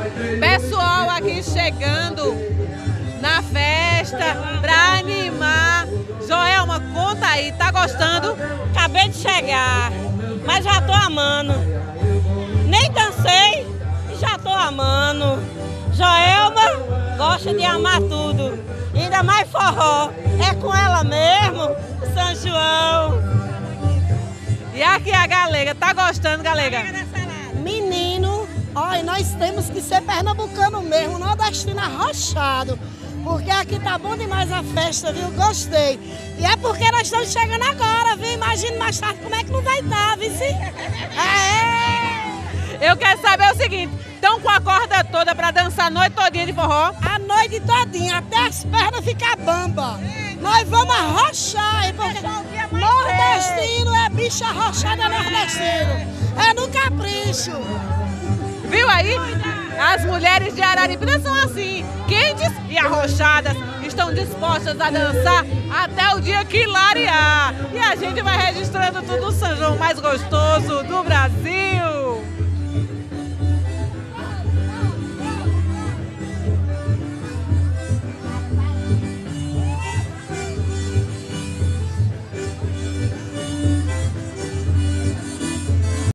Pessoal aqui chegando na festa pra animar. Joelma, conta aí, tá gostando? Acabei de chegar, mas já tô amando. Nem dancei e já tô amando. Joelma gosta de amar tudo, ainda mais forró. É com ela mesmo, São João. E aqui a Galega, tá gostando, Galega? Menino, olha, nós temos que ser pernambucano mesmo, nordestino arrochado. Porque aqui tá bom demais a festa, viu? Gostei. E é porque nós estamos chegando agora, viu? Imagina mais tarde como é que não vai estar, viu? Eu quero saber o seguinte, estão com a corda toda pra dançar a noite todinha de forró? A noite todinha, até as pernas ficar bamba. Nós vamos arrochar, porque nordestino é bicho arrochada nordestino. É no capricho. Viu aí? As mulheres de Araripina são assim, quentes e arrochadas, estão dispostas a dançar até o dia que clarear. E a gente vai registrando tudo no São João mais gostoso do Brasil.